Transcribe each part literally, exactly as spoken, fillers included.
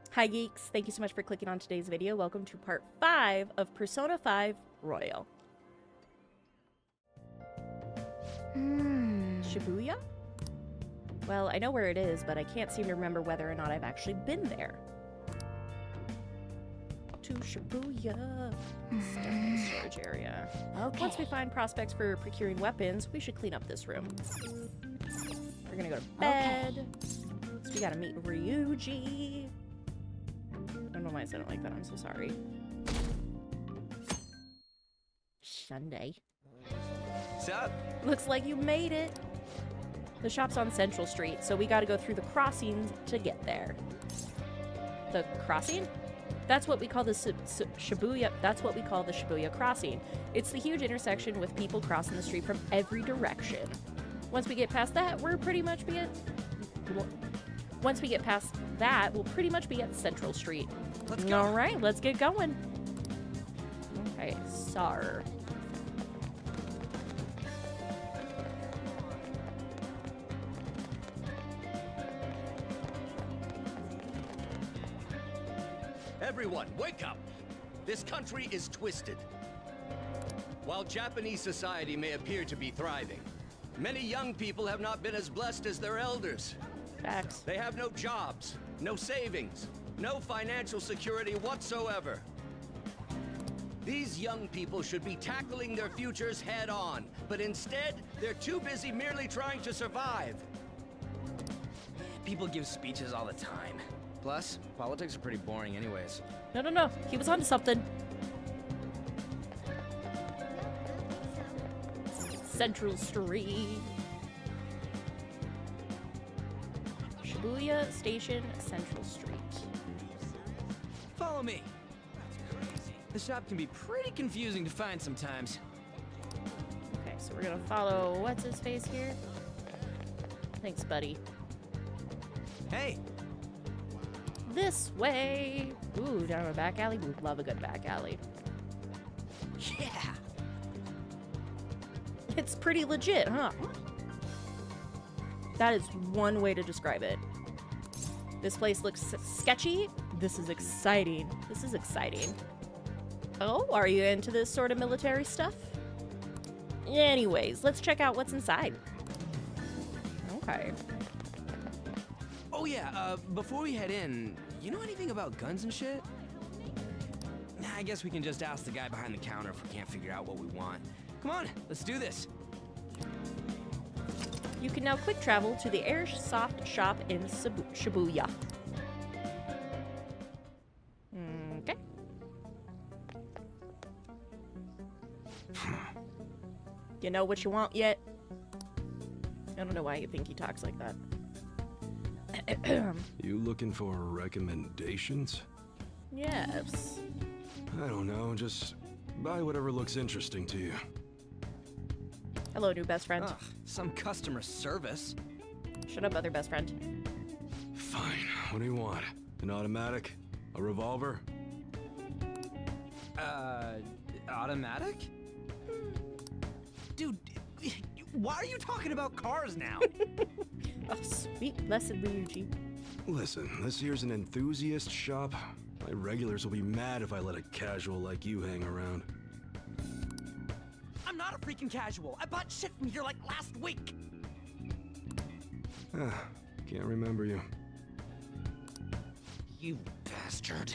Hi geeks, thank you so much for clicking on today's video. Welcome to part five of Persona five Royal. Hmm. Shibuya? Well, I know where it is, but I can't seem to remember whether or not I've actually been there. To Shibuya. Step in the storage area. Okay. Once we find prospects for procuring weapons, we should clean up this room. We're gonna go to bed. Okay. So we gotta meet Ryjui. I don't know why I said it like that. I'm so sorry. Sunday. What's up? Looks like you made it. The shop's on Central Street, so we gotta go through the crossings to get there. The crossing? That's what we call the Shibuya. That's what we call the Shibuya crossing. It's the huge intersection with people crossing the street from every direction. Once we get past that, we're pretty much be at. Once we get past that, we'll pretty much be at Central Street. Let's go. All right, let's get going. Okay, Sar. Everyone, wake up! This country is twisted. While Japanese society may appear to be thriving, many young people have not been as blessed as their elders. Facts. They have no jobs, no savings, no financial security whatsoever. These young people should be tackling their futures head on, but instead, they're too busy merely trying to survive. People give speeches all the time. Plus, politics are pretty boring anyways. No, no, no. He was onto something. Central Street. Shibuya Station, Central Street. Follow me. The shop can be pretty confusing to find sometimes. Okay, so we're gonna follow what's his face here. Thanks, buddy. Hey. This way. Ooh, down a back alley. We love a good back alley. Yeah. It's pretty legit, huh? That is one way to describe it. This place looks sketchy. This is exciting. This is exciting. Oh, are you into this sort of military stuff? Anyways, let's check out what's inside. Okay. Oh yeah, uh, before we head in, you know anything about guns and shit? Nah, I guess we can just ask the guy behind the counter if we can't figure out what we want. Come on, let's do this. You can now quick travel to the Airsoft shop in Shibu Shibuya. Okay. You know what you want yet? I don't know why you think he talks like that. You looking for recommendations? Yes. I don't know, just buy whatever looks interesting to you. Hello, new best friend. Ugh, some customer service. Shut up, other best friend. Fine, what do you want? An automatic? A revolver? Uh, automatic? Dude, why are you talking about cars now? Oh, sweet blessed Ryjui. Listen, this here's an enthusiast shop. My regulars will be mad if I let a casual like you hang around. I'm not a freaking casual. I bought shit from here like last week. Ah, can't remember you. You bastard.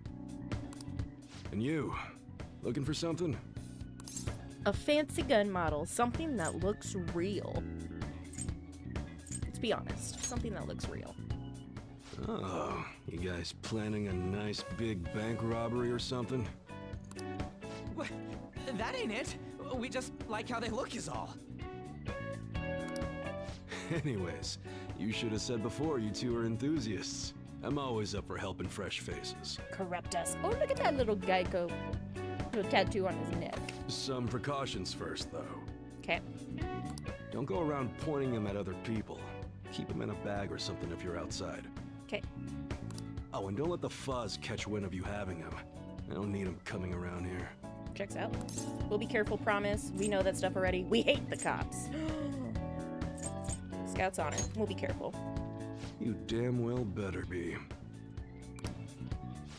And you, looking for something? A fancy gun model, something that looks real. Let's be honest, something that looks real. Oh, you guys planning a nice big bank robbery or something? What? That ain't it. We just like how they look is all. Anyways, you should have said before you two are enthusiasts. I'm always up for helping fresh faces. Corrupt us. Oh, look at that little Geico little tattoo on his neck. Some precautions first, though. Okay. Don't go around pointing them at other people. Keep them in a bag or something if you're outside. Okay. Oh, and don't let the fuzz catch wind of you having them. I don't need them coming around here. Checks out. We'll be careful, promise. We know that stuff already. We hate the cops. Scout's honor. We'll be careful. You damn well better be.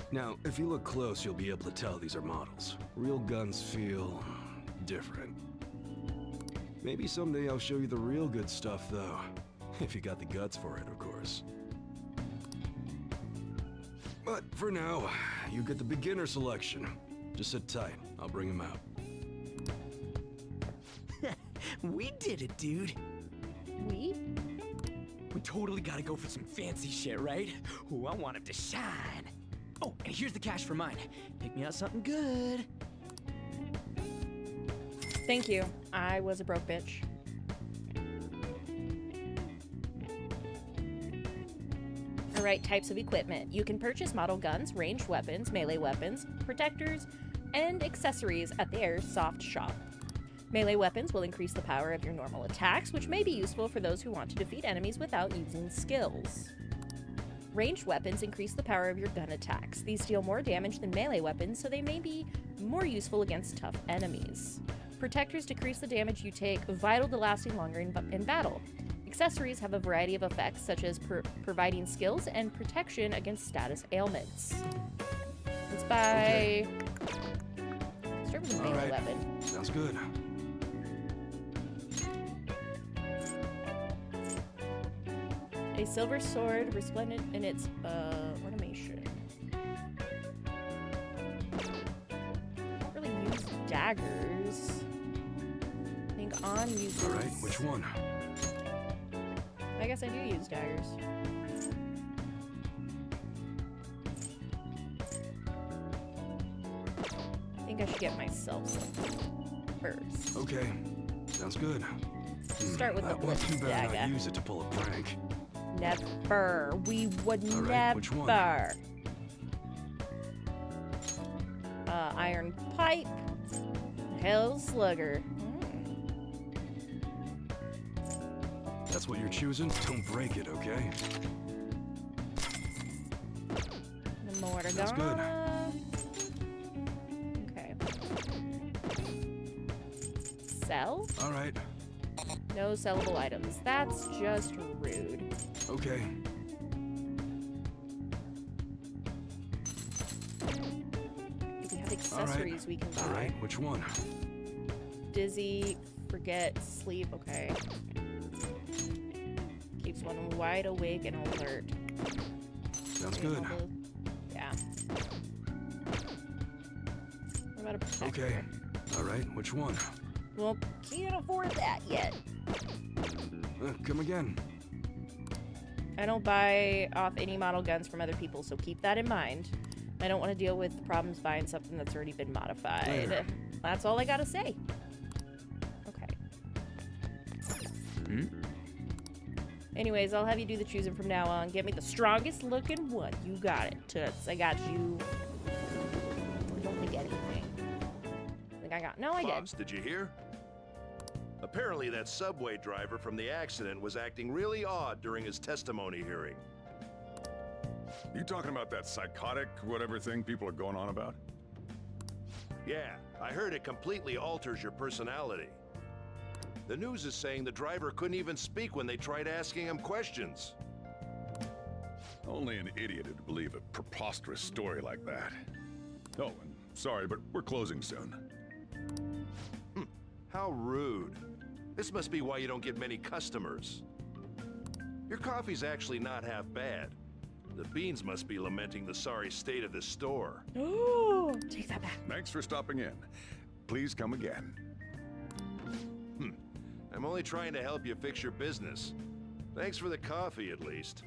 Now, if you look close, you'll be able to tell these are models. Real guns feel different. Maybe someday I'll show you the real good stuff, though. If you got the guts for it, of course. But for now, you get the beginner selection. Just sit tight. I'll bring him out. We did it, dude. We? We totally gotta go for some fancy shit, right? Ooh, I want him to shine. Oh, and here's the cash for mine. Pick me out something good. Thank you. I was a broke bitch. Alright, types of equipment. You can purchase model guns, ranged weapons, melee weapons, protectors, and accessories at the Airsoft shop. Melee weapons will increase the power of your normal attacks, which may be useful for those who want to defeat enemies without using skills. Ranged weapons increase the power of your gun attacks. These deal more damage than melee weapons, so they may be more useful against tough enemies. Protectors decrease the damage you take, vital to lasting longer in, in battle. Accessories have a variety of effects, such as per providing skills and protection against status ailments. Let's buy... Okay. Start with a All melee right. weapon. Sounds good. A silver sword, resplendent in its uh, ornamentation. Don't really use daggers. I think On uses... All right, which one? I guess I do use daggers. I think I should get myself some first. Okay, sounds good. Start with Hmm, the I want blitz you better not dagger. use it to pull a prank. Never. We would All right, never. which one? Uh, iron pipe. Hell slugger. Mm. That's what you're choosing? Don't break it, okay? The mortar Sounds good. gun. Okay. Sell? All right, No sellable items. That's just rude. okay. If we have accessories we can buy. All right, which one? Dizzy, forget, sleep, okay. Keeps one wide awake and alert. Sounds Okay, good. all the- Yeah. What about a protector? Okay. All right, which one? Well, can't afford that yet. Uh, come again. I don't buy off any model guns from other people, so keep that in mind. I don't want to deal with the problems buying something that's already been modified. There. That's all I gotta say. Okay. Hmm? Anyways, I'll have you do the choosing from now on. Get me the strongest looking one. You got it, Toots. I got you. I don't think anything. I think I got... No, I did. Pops, did you hear? Apparently that subway driver from the accident was acting really odd during his testimony hearing. You talking about that psychotic whatever thing people are going on about? Yeah, I heard it completely alters your personality. The news is saying the driver couldn't even speak when they tried asking him questions. Only an idiot would believe a preposterous story like that. Oh, and sorry, but we're closing soon. Hm, how rude. This must be why you don't get many customers. Your coffee's actually not half bad. The beans must be lamenting the sorry state of this store. Oh, take that back. Thanks for stopping in. Please come again. Hmm, I'm only trying to help you fix your business. Thanks for the coffee, at least.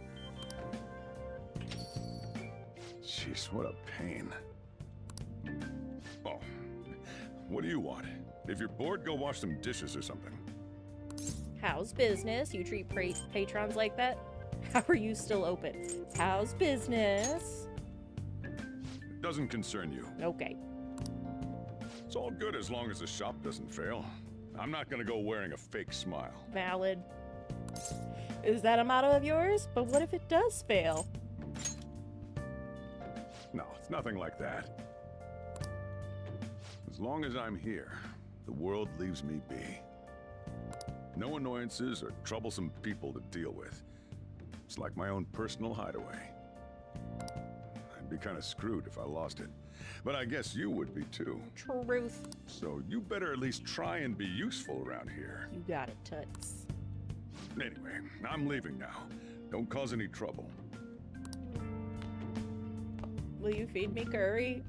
Jeez, what a pain. Oh, what do you want? If you're bored, go wash some dishes or something. How's business? You treat pra patrons like that? How are you still open? How's business? It doesn't concern you. Okay. It's all good as long as the shop doesn't fail. I'm not gonna go wearing a fake smile. Valid. Is that a motto of yours? But what if it does fail? No, it's nothing like that. As long as I'm here, the world leaves me be. No annoyances or troublesome people to deal with. It's like my own personal hideaway. I be kind of screwed if I lost it. But I guess you would be too. Truth. So you better at least try and be useful around here. You got it, Toots. Anyway, I'm leaving now. Don't cause any trouble. Will you feed me curry?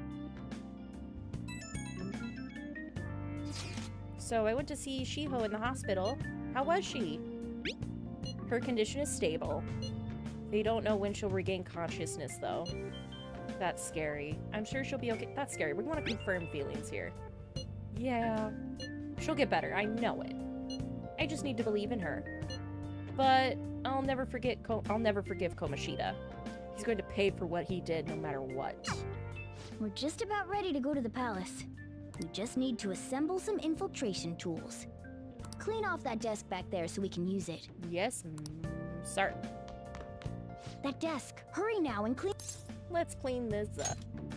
So I went to see Shiho in the hospital. How was she? Her condition is stable. They don't know when she'll regain consciousness, though. That's scary. I'm sure she'll be okay. That's scary. We want to confirm feelings here. Yeah. She'll get better. I know it. I just need to believe in her. But I'll never forget Ko- I'll never forgive Komashida. He's going to pay for what he did no matter what. We're just about ready to go to the palace. We just need to assemble some infiltration tools. Clean off that desk back there so we can use it. Yes, sir. That desk. Hurry now and clean. Let's clean this up.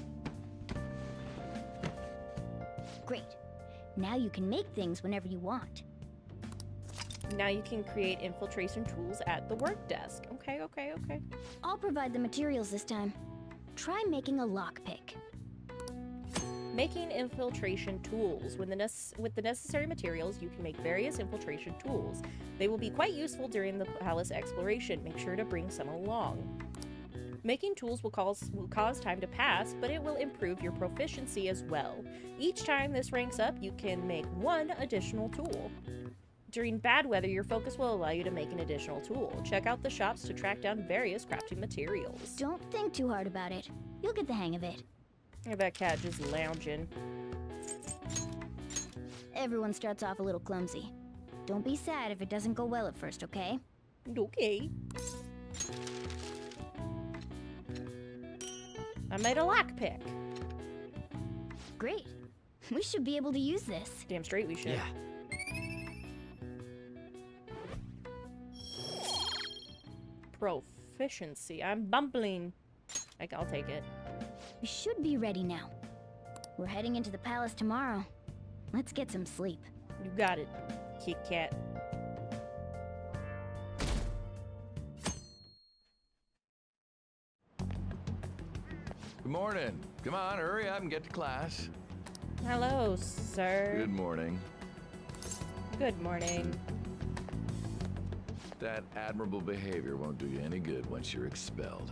Great. Now you can make things whenever you want. Now you can create infiltration tools at the work desk. Okay, okay, okay. I'll provide the materials this time. Try making a lockpick. Making infiltration tools. With the, nece- with the necessary materials, you can make various infiltration tools. They will be quite useful during the palace exploration. Make sure to bring some along. Making tools will cause, will cause time to pass, but it will improve your proficiency as well. Each time this ranks up, you can make one additional tool. During bad weather, your focus will allow you to make an additional tool. Check out the shops to track down various crafting materials. Don't think too hard about it. You'll get the hang of it. Look at that cat just lounging. Everyone starts off a little clumsy. Don't be sad if it doesn't go well at first, okay? Okay. I made a lockpick. Great. We should be able to use this. Damn straight we should. Yeah. Proficiency. I'm bumbling. I, I'll take it. We should be ready now. We're heading into the palace tomorrow. Let's get some sleep. You got it, Kit Kat. Good morning. Come on, hurry up and get to class. Hello, sir. Good morning. Good morning. That admirable behavior won't do you any good once you're expelled.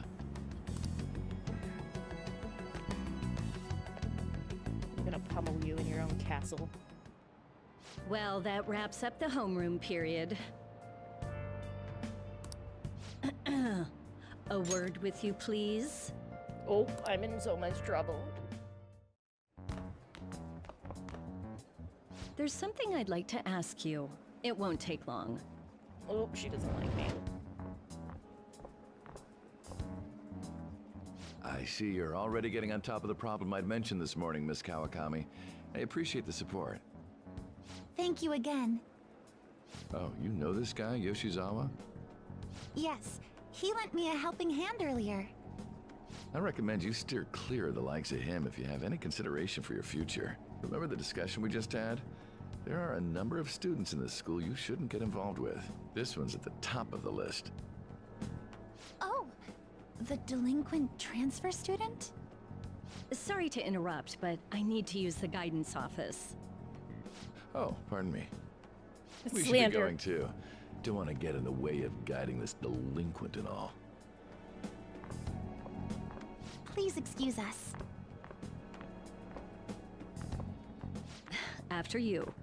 I'm gonna pummel you in your own castle. Well, that wraps up the homeroom period. A word with you, please. Oh, I'm in so much trouble. There's something I'd like to ask you. It won't take long. Oh, she doesn't like me. I see you're already getting on top of the problem I'd mentioned this morning, Miss Kawakami. I appreciate the support. Thank you again. Oh, you know this guy, Yoshizawa? Yes, he lent me a helping hand earlier. I recommend you steer clear of the likes of him if you have any consideration for your future. Remember the discussion we just had? There are a number of students in this school you shouldn't get involved with. This one's at the top of the list. Oh, the delinquent transfer student? Sorry to interrupt, but I need to use the guidance office. Oh, pardon me. It's We should slander. be going too. Don't want to get in the way of guiding this delinquent and all. Please excuse us. After you.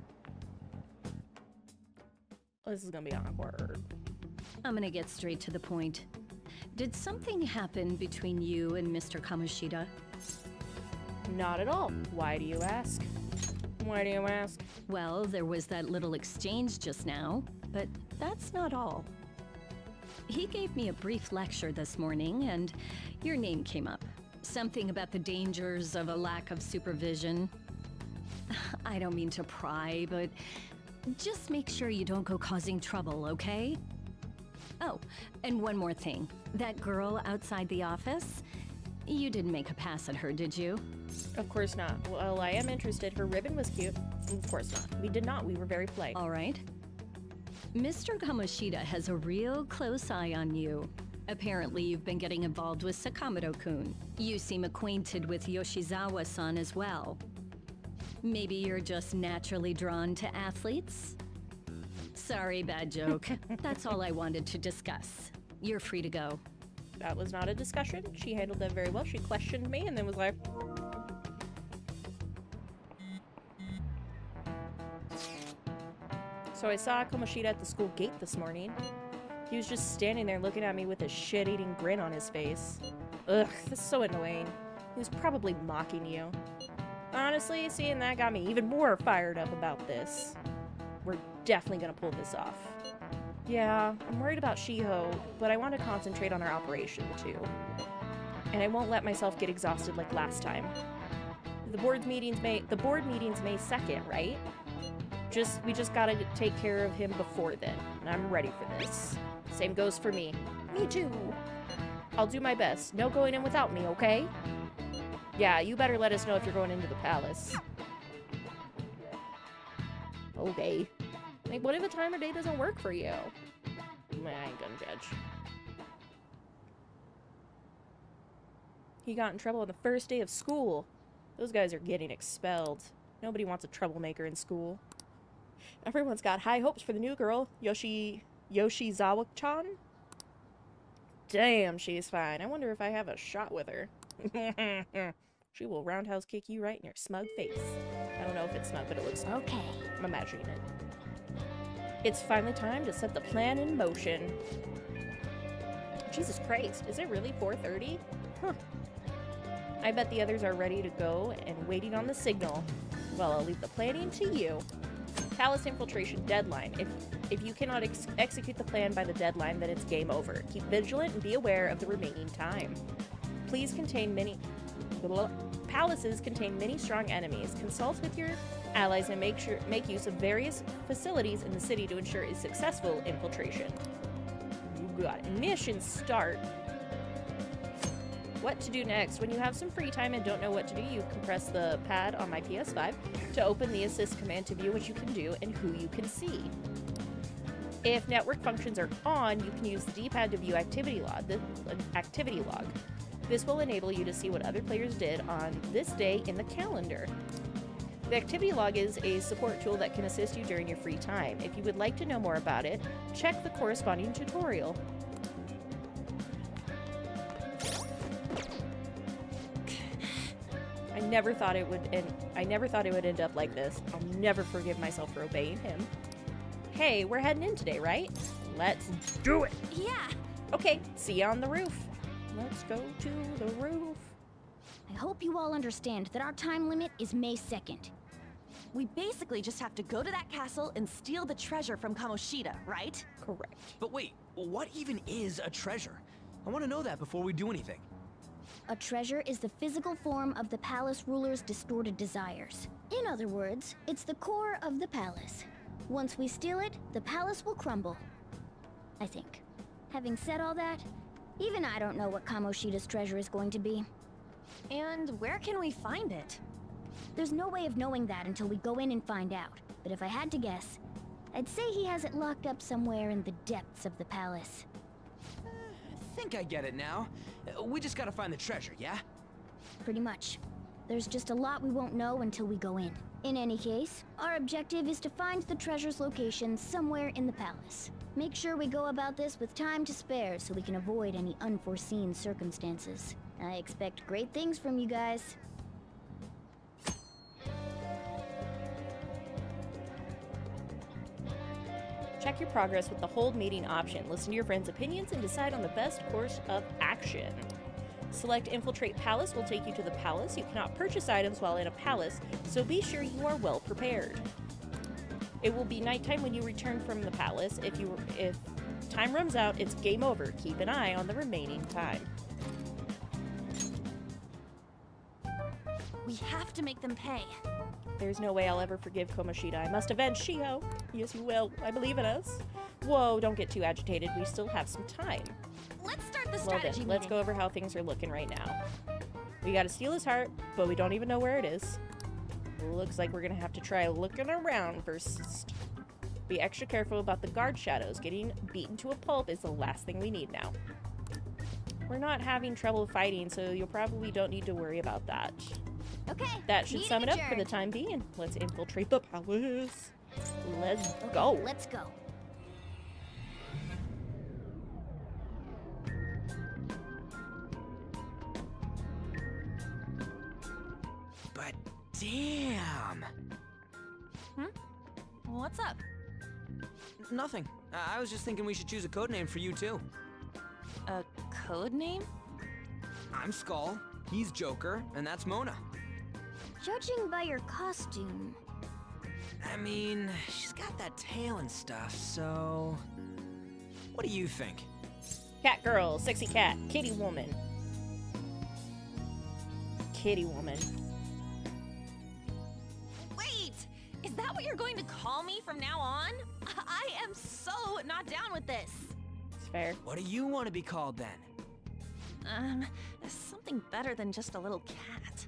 This is gonna be awkward. I'm gonna get straight to the point. Did something happen between you and Mister Komashida? Not at all. Why do you ask? Why do you ask? Well, there was that little exchange just now, but that's not all. He gave me a brief lecture this morning, and your name came up. Something about the dangers of a lack of supervision. I don't mean to pry, but just make sure you don't go causing trouble, okay? Oh, and one more thing. That girl outside the office, you didn't make a pass at her, did you? Of course not. Well, I am interested. Her ribbon was cute. Of course not. We did not. We were very polite. All right. Mister Komashida has a real close eye on you. Apparently, you've been getting involved with Sakamoto-kun. You seem acquainted with Yoshizawa-san as well. Maybe you're just naturally drawn to athletes? Sorry, bad joke. That's all I wanted to discuss. You're free to go. That was not a discussion. She handled that very well. She questioned me and then was like... So I saw Komashida at the school gate this morning. He was just standing there looking at me with a shit-eating grin on his face. Ugh, this is so annoying. He was probably mocking you. Honestly, seeing that got me even more fired up about this. We're definitely gonna pull this off. Yeah, I'm worried about Shiho, but I want to concentrate on our operation too. And I won't let myself get exhausted like last time. The board's meetings May the board meeting's May second, right? Just we just gotta take care of him before then, and I'm ready for this. Same goes for me. Me too. I'll do my best. No going in without me, okay? Yeah, you better let us know if you're going into the palace. Okay. Like, what if a time or day doesn't work for you? I ain't gonna judge. He got in trouble on the first day of school. Those guys are getting expelled. Nobody wants a troublemaker in school. Everyone's got high hopes for the new girl, Yoshi... Yoshizawa-chan? Damn, she's fine. I wonder if I have a shot with her. She will roundhouse kick you right in your smug face. I don't know if it's smug, but it looks smug. Okay. I'm imagining it. It's finally time to set the plan in motion. Jesus Christ, is it really four thirty? Huh. I bet the others are ready to go and waiting on the signal. Well, I'll leave the planning to you. Palace Infiltration deadline. If, if you cannot ex execute the plan by the deadline, then it's game over. Keep vigilant and be aware of the remaining time. Please contain many... Palaces contain many strong enemies. Consult with your allies and make sure make use of various facilities in the city to ensure a successful infiltration. You got it. Mission start. What to do next? When you have some free time and don't know what to do, you can press the pad on my P S five to open the assist command to view what you can do and who you can see. If network functions are on, you can use the D-pad to view activity log. The uh, activity log. This will enable you to see what other players did on this day in the calendar. The activity log is a support tool that can assist you during your free time. If you would like to know more about it, check the corresponding tutorial. I never thought it would end I never thought it would end up like this. I'll never forgive myself for obeying him. Hey, we're heading in today, right? Let's do it! Yeah! Okay, see you on the roof. Let's go to the roof. I hope you all understand that our time limit is May second. We basically just have to go to that castle and steal the treasure from Komashida, right? Correct. But wait, what even is a treasure? I want to know that before we do anything. A treasure is the physical form of the palace ruler's distorted desires. In other words, it's the core of the palace. Once we steal it, the palace will crumble. I think. Having said all that, even I don't know what Kamoshida's treasure is going to be. And where can we find it? There's no way of knowing that until we go in and find out. But if I had to guess, I'd say he has it locked up somewhere in the depths of the palace. Uh, I think I get it now. Uh, we just gotta find the treasure, yeah? Pretty much. There's just a lot we won't know until we go in. In any case, our objective is to find the treasure's location somewhere in the palace. Make sure we go about this with time to spare so we can avoid any unforeseen circumstances. I expect great things from you guys. Check your progress with the hold meeting option. Listen to your friends' opinions and decide on the best course of action. Select Infiltrate Palace will take you to the palace. You cannot purchase items while in a palace, so be sure you are well prepared. It will be nighttime when you return from the palace. If you if time runs out, it's game over. Keep an eye on the remaining time. We have to make them pay. There's no way I'll ever forgive Komashida. I must avenge Shiho. Yes, you will. I believe in us. Whoa, don't get too agitated. We still have some time. Let's start the Well strategy then, let's meeting. go over how things are looking right now. We gotta steal his heart, but we don't even know where it is. Looks like we're gonna have to try looking around first. Be extra careful about the guard shadows. Getting beaten to a pulp is the last thing we need now. We're not having trouble fighting, so you probably don't need to worry about that. Okay. That should meeting sum it up for the adjourned. time being. Let's infiltrate the palace. Let's Okay, go. Let's go. But damn. Hmm? What's up? Nothing. Uh, I was just thinking we should choose a code name for you too. A code name? I'm Skull, he's Joker, and that's Mona. Judging by your costume, I mean, she's got that tail and stuff, so... What do you think? Cat girl, sexy cat, kitty woman. Kitty woman. Wait! Is that what you're going to call me from now on? I am so not down with this. It's fair. What do you want to be called then? Um, something better than just a little cat.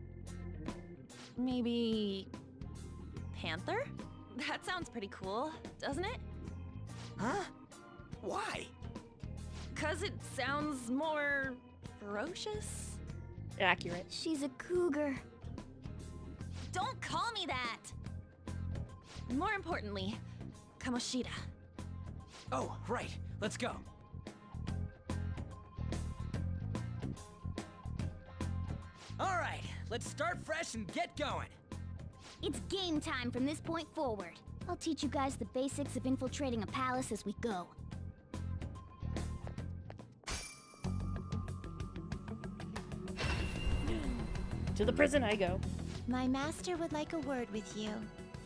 Maybe... Panther? That sounds pretty cool, doesn't it? Huh? Why? 'Cause it sounds more... ferocious? Accurate. she's a cougar. Don't call me that! More importantly, Komashida. Oh, right. Let's go. All right, let's start fresh and get going. It's game time from this point forward. I'll teach you guys the basics of infiltrating a palace as we go. To the prison I go. My master would like a word with you.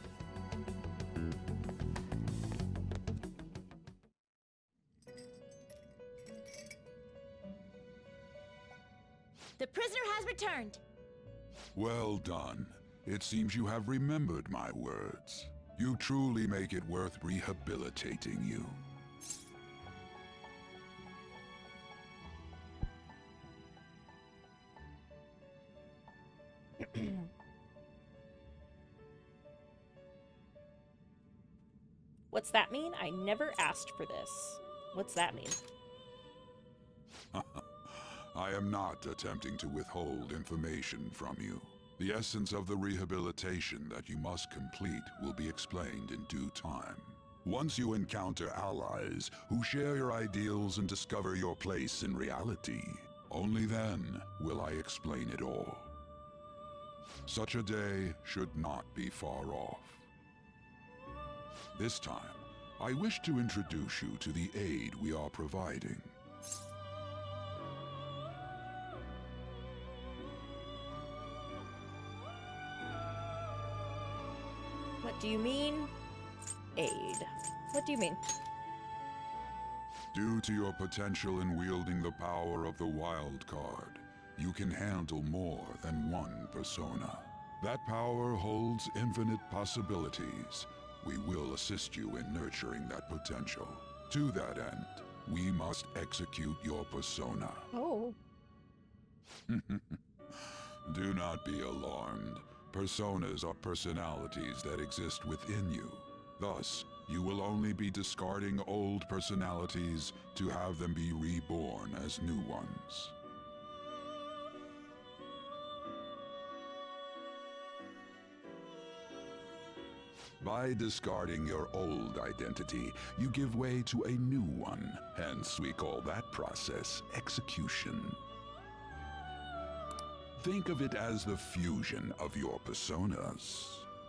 The prisoner has returned. Well done. It seems you have remembered my words. You truly make it worth rehabilitating you. What's that mean? I never asked for this. What's that mean? I am not attempting to withhold information from you. The essence of the rehabilitation that you must complete will be explained in due time. Once you encounter allies who share your ideals and discover your place in reality, only then will I explain it all. Such a day should not be far off. This time, I wish to introduce you to the aid we are providing. What do you mean? Aid. What do you mean? Due to your potential in wielding the power of the wild card, you can handle more than one persona. That power holds infinite possibilities. We will assist you in nurturing that potential. To that end, we must execute your persona. Oh. Do not be alarmed. Personas are personalities that exist within you. Thus, you will only be discarding old personalities to have them be reborn as new ones. By discarding your old identity, you give way to a new one. Hence, we call that process execution. Think of it as the fusion of your personas.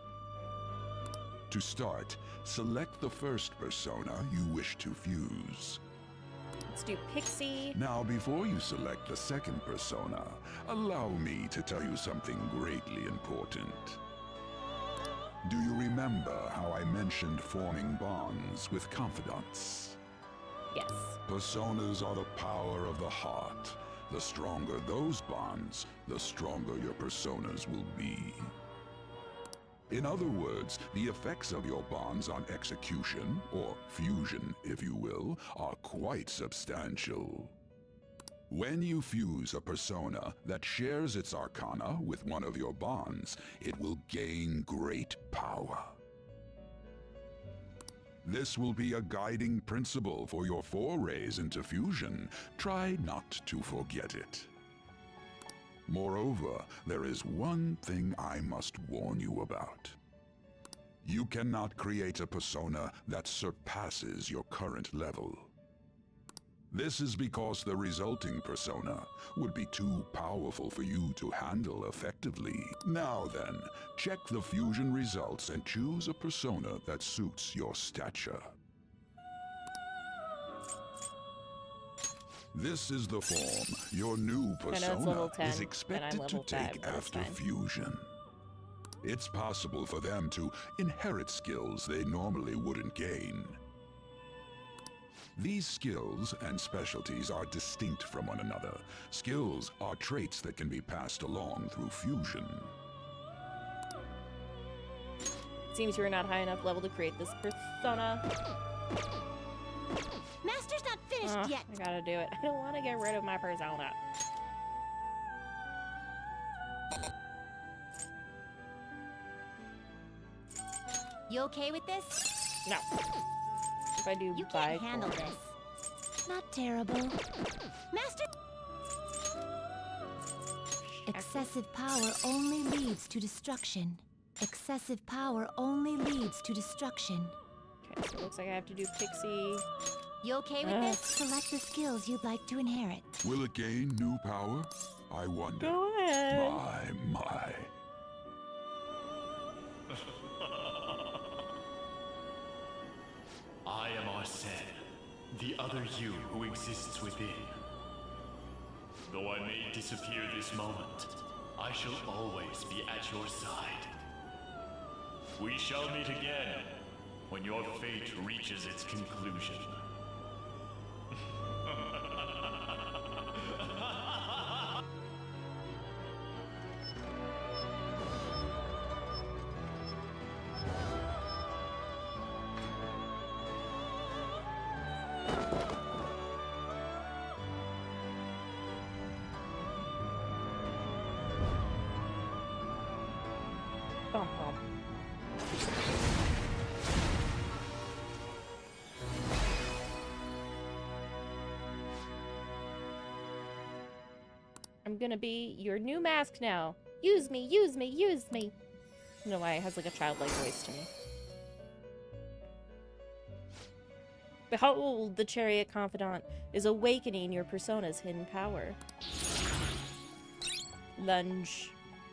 To start, select the first persona you wish to fuse. Let's do Pixie. Now, before you select the second persona, allow me to tell you something greatly important. Do you remember how I mentioned forming bonds with confidants? Yes. Personas are the power of the heart. The stronger those bonds, the stronger your personas will be. In other words, the effects of your bonds on execution, or fusion if you will, are quite substantial. When you fuse a persona that shares its arcana with one of your bonds, it will gain great power. This will be a guiding principle for your forays into fusion. Try not to forget it. Moreover, there is one thing I must warn you about. You cannot create a persona that surpasses your current level. This is because the resulting persona would be too powerful for you to handle effectively. Now then, check the fusion results and choose a persona that suits your stature. This is the form your new persona ten, is expected to take five, after fusion. It's possible for them to inherit skills they normally wouldn't gain. These skills and specialties are distinct from one another. Skills are traits that can be passed along through fusion. Seems you're not high enough level to create this persona. Master's not finished Oh, yet. I gotta do it. I don't want to get rid of my persona. You okay with this? No. If I do You buy can't handle this. Not terrible. Master... Excessive power only leads to destruction. Excessive power only leads to destruction. Okay, so it looks like I have to do Pixie. You okay with Ugh. this? Select the skills you'd like to inherit. Will it gain new power? I wonder. Go ahead. My, my. I am Arsene, the other you who exists within. Though I may disappear this moment, I shall always be at your side. We shall meet again when your fate reaches its conclusion. Bum, bum. I'm gonna be your new mask now. Use me, use me, use me. I don't know why it has like a childlike voice to me. Behold, the chariot confidant is awakening your persona's hidden power. Lunge.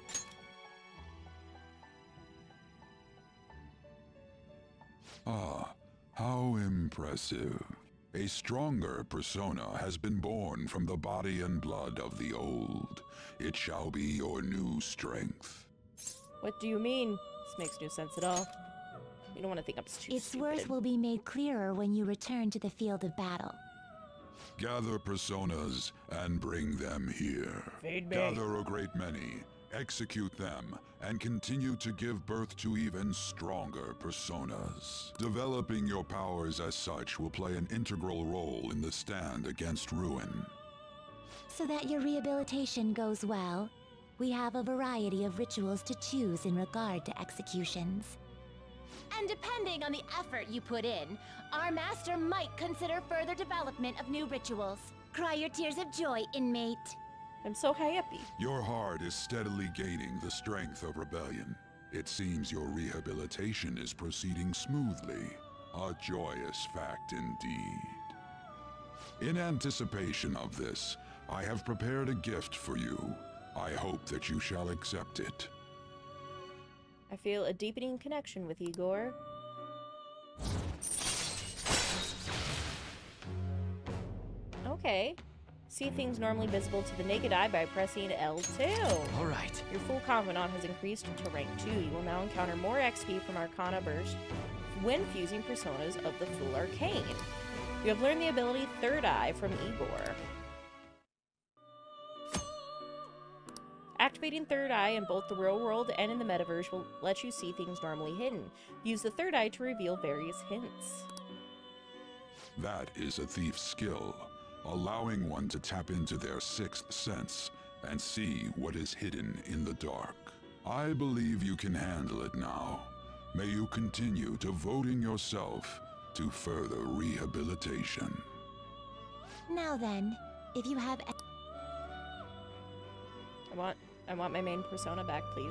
Ah, how impressive. A stronger persona has been born from the body and blood of the old. It shall be your new strength. What do you mean? This makes no sense at all. You don't want to think I'm too Its stupid. worth will be made clearer when you return to the field of battle. Gather personas and bring them here. Feed me. Gather a great many, execute them, and continue to give birth to even stronger personas. Developing your powers as such will play an integral role in the stand against ruin. So that your rehabilitation goes well, we have a variety of rituals to choose in regard to executions. And depending on the effort you put in, our master might consider further development of new rituals. Cry your tears of joy, inmate. I'm so happy. Your heart is steadily gaining the strength of rebellion. It seems your rehabilitation is proceeding smoothly. A joyous fact indeed. In anticipation of this, I have prepared a gift for you. I hope that you shall accept it. I feel a deepening connection with Igor. Okay. See things normally visible to the naked eye by pressing L two. All right. Your full confidant has increased to rank two. You will now encounter more X P from Arcana Burst when fusing personas of the Full Arcane. You have learned the ability Third Eye from Igor. Activating Third Eye in both the real world and in the metaverse will let you see things normally hidden. Use the Third Eye to reveal various hints. That is a thief's skill, allowing one to tap into their sixth sense and see what is hidden in the dark. I believe you can handle it now. May you continue devoting yourself to further rehabilitation. Now then, if you have... I want, I want my main persona back, please.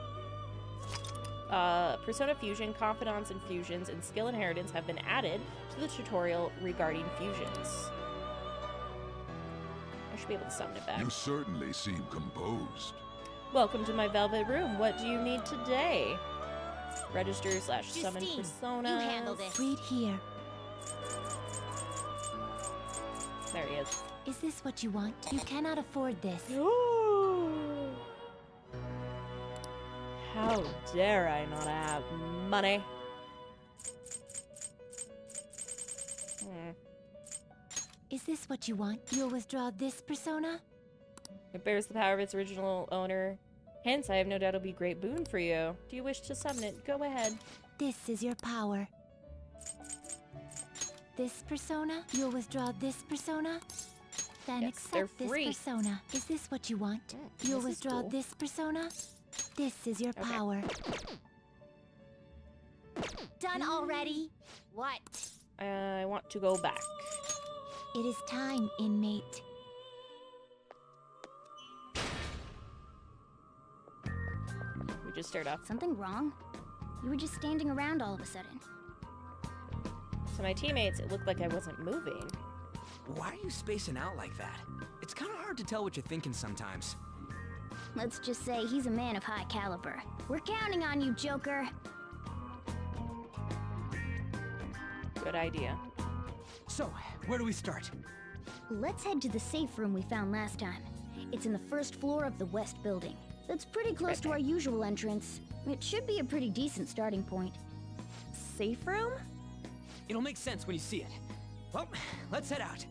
Uh, persona fusion, confidants and fusions, and skill inheritance have been added to the tutorial regarding fusions. I should be able to summon it back. You certainly seem composed. Welcome to my velvet room. What do you need today? Register slash summon Justine, persona. you handled it. Read here. There he is. Is this what you want? You cannot afford this. How dare I not have money? Hmm. Is this what you want? You'll withdraw this persona? It bears the power of its original owner. Hence, I have no doubt it'll be a great boon for you. Do you wish to summon it? Go ahead. This is your power. This persona? You'll withdraw this persona? Then Yes, they're accept this free. persona. Is this what you want? Mm, You'll this is withdraw cool. this persona? This is your Okay. power. Done already? What? Uh, I want to go back. It is time, inmate. We just start off. Something wrong? You were just standing around all of a sudden. To my teammates, it looked like I wasn't moving. Why are you spacing out like that? It's kind of hard to tell what you're thinking sometimes. Let's just say he's a man of high caliber. We're counting on you, Joker. Good idea. So, where do we start? Let's head to the safe room we found last time. It's in the first floor of the west building. That's pretty close to our usual entrance. It should be a pretty decent starting point. Safe room? It'll make sense when you see it. Well, let's head out.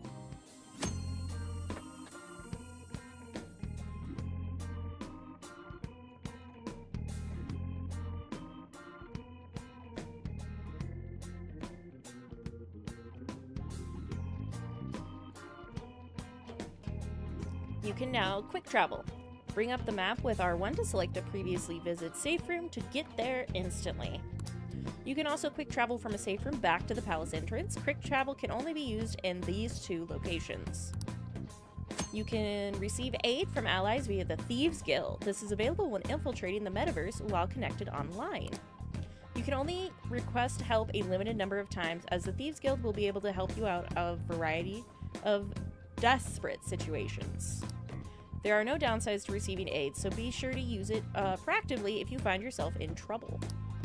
You can now quick travel. Bring up the map with R one to select a previously visited safe room to get there instantly. You can also quick travel from a safe room back to the palace entrance. Quick travel can only be used in these two locations. You can receive aid from allies via the Theives Guild. This is available when infiltrating the metaverse while connected online. You can only request help a limited number of times, as the Thieves Guild will be able to help you out of a variety of desperate situations. There are no downsides to receiving aid, so be sure to use it uh, proactively if you find yourself in trouble.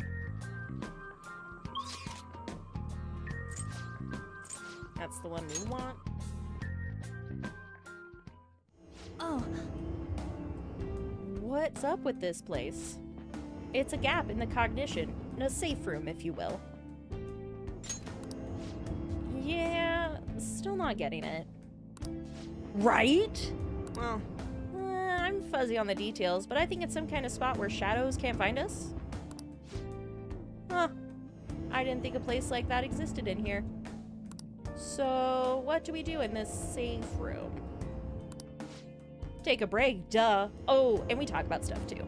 That's the one we want. Oh. What's up with this place? It's a gap in the cognition, a safe room, if you will. Yeah, still not getting it. Right? Well, uh, I'm fuzzy on the details, but I think it's some kind of spot where shadows can't find us. Huh. I didn't think a place like that existed in here. So, what do we do in this safe room? Take a break, duh. Oh, and we talk about stuff too.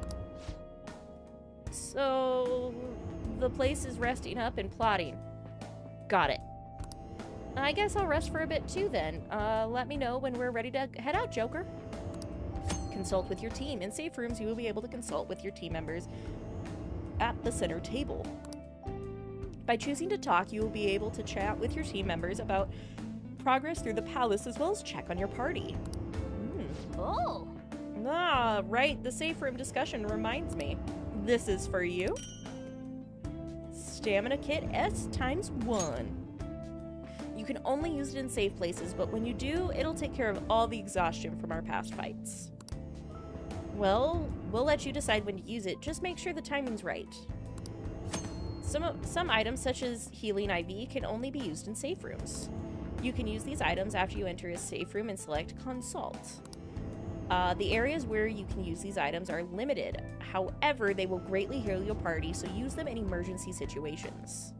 So, the place is resting up and plotting. Got it. I guess I'll rest for a bit too then. Uh, let me know when we're ready to head out, Joker. Consult with your team. In safe rooms, you will be able to consult with your team members at the center table. By choosing to talk, you will be able to chat with your team members about progress through the palace, as well as check on your party. Hmm. Oh. Ah, right. The safe room discussion reminds me. This is for you. Stamina kit S times one. You can only use it in safe places, but when you do, it'll take care of all the exhaustion from our past fights. Well, we'll let you decide when to use it. Just make sure the timing's right. Some, some items, such as healing I V, can only be used in safe rooms. You can use these items after you enter a safe room and select Consult. Uh, the areas where you can use these items are limited. However, they will greatly heal your party, so use them in emergency situations.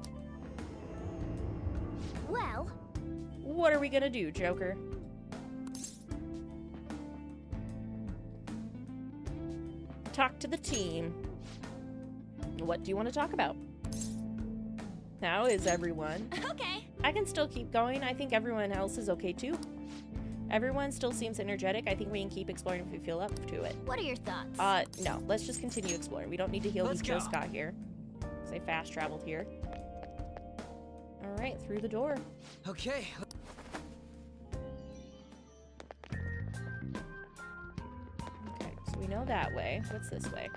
Well, what are we gonna do, Joker? Talk to the team. What do you want to talk about? How is everyone? Okay. I can still keep going. I think everyone else is okay too. Everyone still seems energetic. I think we can keep exploring if we feel up to it. What are your thoughts? Uh, no. Let's just continue exploring. We don't need to heal Let's Jill go. Scott here. Because I fast traveled here. Alright, through the door. Okay. Okay, so we know that way. What's this way?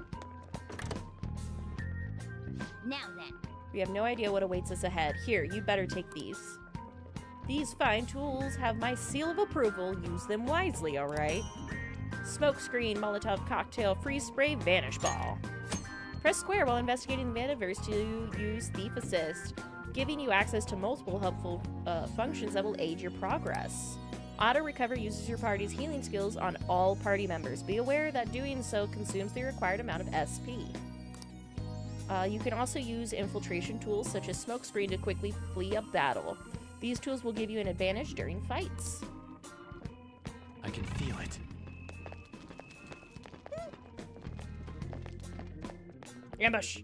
Now then. We have no idea what awaits us ahead. Here, you'd better take these. These fine tools have my seal of approval. Use them wisely, alright? Smoke screen, Molotov cocktail, freeze spray, vanish ball. Press square while investigating the metaverse to use Thief Assist, giving you access to multiple helpful uh, functions that will aid your progress. Auto Recover uses your party's healing skills on all party members. Be aware that doing so consumes the required amount of S P. Uh, you can also use infiltration tools such as Smoke Screen to quickly flee a battle. These tools will give you an advantage during fights. I can feel it. Ambush!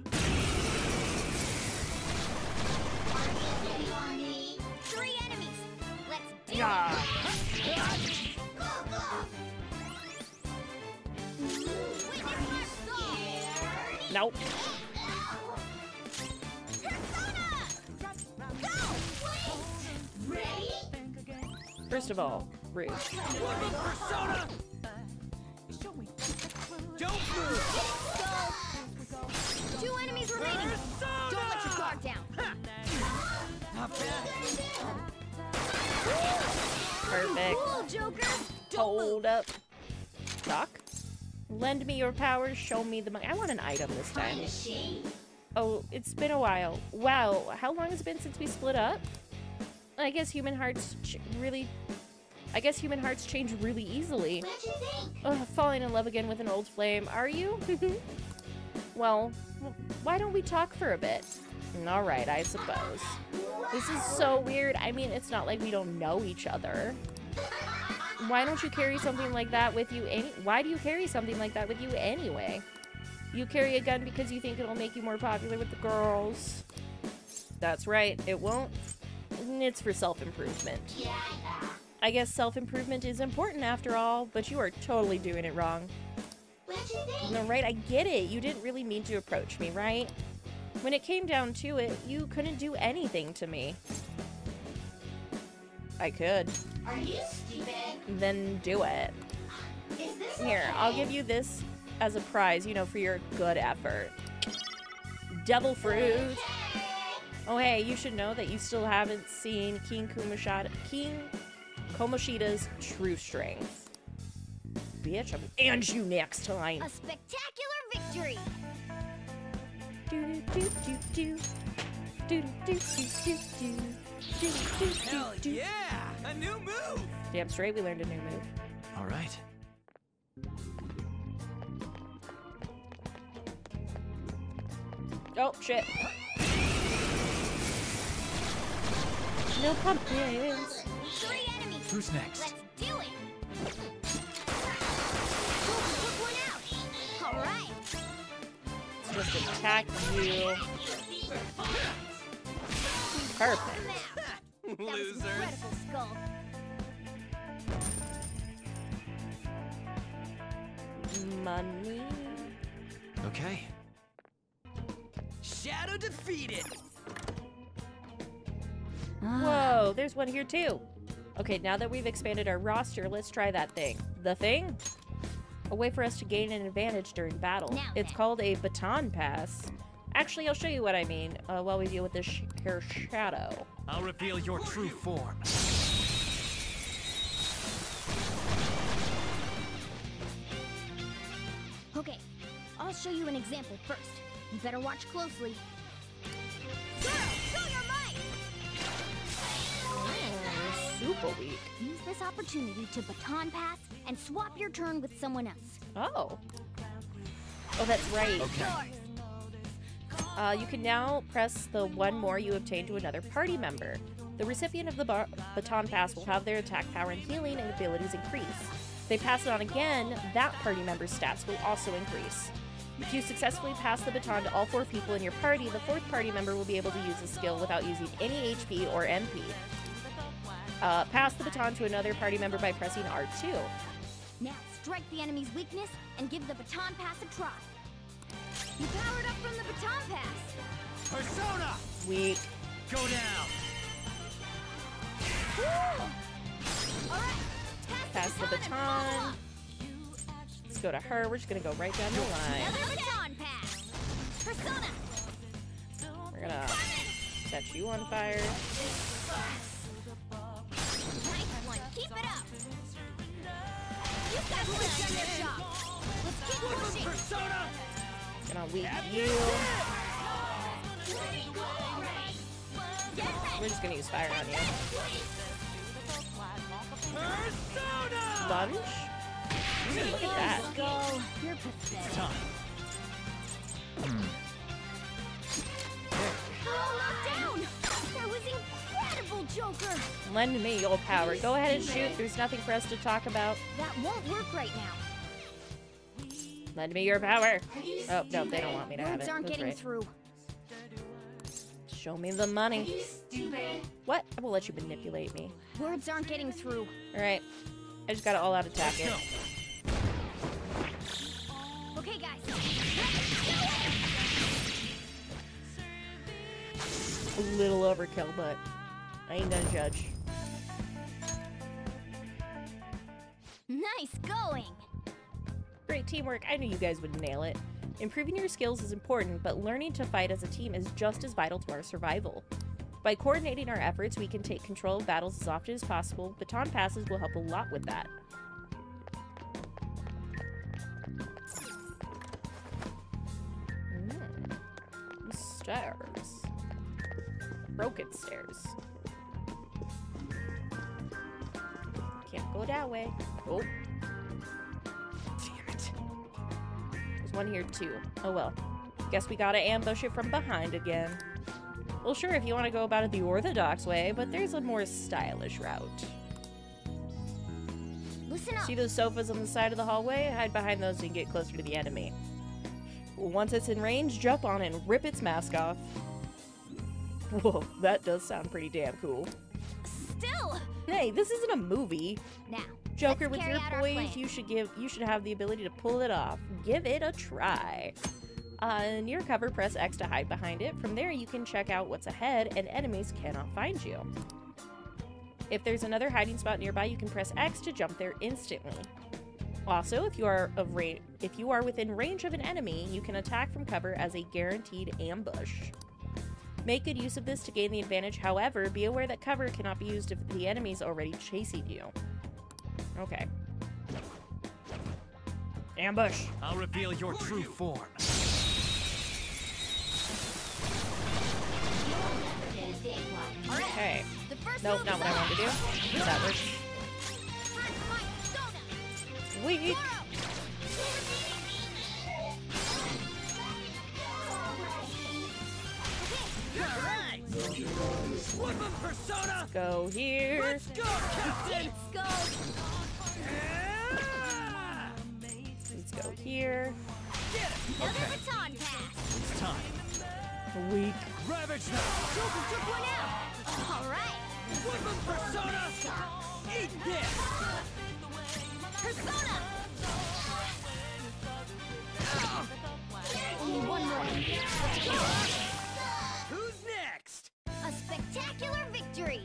Three enemies. Let's do Yeah. it. Nope. First of all, rude. Don't move! Two enemies remaining. Don't let your guard down. Not bad. Perfect. Cool, Joker. Hold up. Doc? Lend me your powers, show me the money. I want an item this time. Oh, it's been a while. Wow, how long has it been since we split up? I guess human hearts ch really... I guess human hearts change really easily. Ugh, falling in love again with an old flame. Are you? Well, why don't we talk for a bit? Alright, I suppose. This is so weird. I mean, it's not like we don't know each other. Why don't you carry something like that with you any- Why do you carry something like that with you anyway? You carry a gun because you think it'll make you more popular with the girls. That's right, it won't. It's for self-improvement. I guess self-improvement is important after all, but you are totally doing it wrong. No, right, I get it. You didn't really mean to approach me, right? When it came down to it, you couldn't do anything to me. I could. Are you stupid? Then do it. Is this Here, I'll give you this as a prize, you know, for your good effort. Devil fruit. Oh, hey, you should know that you still haven't seen King Komashida, King Komashida's true strength. Bitch, I'm and you next time. A spectacular victory. Do do do do do do do do do do do Hell do. yeah! A new move! Damn straight, we learned a new move. All right. Oh shit! No pumpkins. Three enemies. Who's next? Let's do it. Took one out. All right. Let's just attack you. Perfect. That was Losers. incredible, Skull. Money. Okay. Shadow defeated! Whoa, there's one here too. Okay, now that we've expanded our roster, let's try that thing. The thing? A way for us to gain an advantage during battle. Now It's then. called a baton pass. Actually, I'll show you what I mean uh, while we deal with this sh here shadow. I'll reveal your true form. Okay, I'll show you an example first. You better watch closely. Girl, show your might! Oh, super weak. Use this opportunity to baton pass and swap your turn with someone else. Oh. Oh, that's right. Okay. Uh, you can now press the one more you obtained to another party member. The recipient of the bar baton pass will have their attack power and healing abilities increase. If they pass it on again, that party member's stats will also increase. If you successfully pass the baton to all four people in your party, the fourth party member will be able to use the skill without using any H P or M P. Uh, pass the baton to another party member by pressing R two. Now strike the enemy's weakness and give the baton pass a try. You powered up from the baton pass. Persona! Weak. Go down! Alright, Pass the baton. Let's go to her. We're just gonna go right down the line. another baton pass. Persona! We're gonna set you on fire. Nice one, keep it up! You got push on your shop! Let's keep pushing! Persona! Gonna weak you. We're just gonna use fire on you. Persona! Lunge? Ooh, look at that. Go. You're pathetic. Time. Oh, knocked down! That was incredible, Joker! Lend me your power. Go ahead and shoot. There's nothing for us to talk about. That won't work right now. Lend me your power. Oh, no, they don't want me to have Words it. aren't That's getting right. through. Show me the money. What? I will let you manipulate me. Words aren't getting through. Alright. I just gotta all-out attack it. Okay, guys. A little overkill, but I ain't gonna judge. Nice going! Great teamwork. I knew you guys would nail it. Improving your skills is important, but learning to fight as a team is just as vital to our survival. By coordinating our efforts, we can take control of battles as often as possible. Baton passes will help a lot with that. Mm. Stairs. Broken stairs. Can't go that way. Oh. Damn it. There's one here too. Oh well. Guess we gotta ambush it from behind again. Well, sure, if you want to go about it the orthodox way, but there's a more stylish route. Listen up. See those sofas on the side of the hallway? Hide behind those so you can get closer to the enemy. Once it's in range, jump on it and rip its mask off. Whoa, that does sound pretty damn cool. Still. Hey, this isn't a movie. Now, Joker, let's with carry your out our poise, plan. you should give you should have the ability to pull it off. Give it a try. Uh, near cover, press X to hide behind it. From there, you can check out what's ahead, and enemies cannot find you. If there's another hiding spot nearby, you can press X to jump there instantly. Also, if you are of ra if you are within range of an enemy, you can attack from cover as a guaranteed ambush. Make good use of this to gain the advantage. However, be aware that cover cannot be used if the enemy is already chasing you. Okay. Ambush. I'll reveal your true form. Okay. The first Nope, move not is what I wanted to do. off. That works. Time to fight Persona. Weak. Alright! Woodman Persona! Go here. Let's go, Captain! Let's go. Yeah! Let's go here. Get it! Another Okay, baton pass. it's time. Weak. Ravage now! Joker took one out. All right. Woodman Persona! Eat this! Persona. Only one more. Let's go. Who's next? A spectacular victory.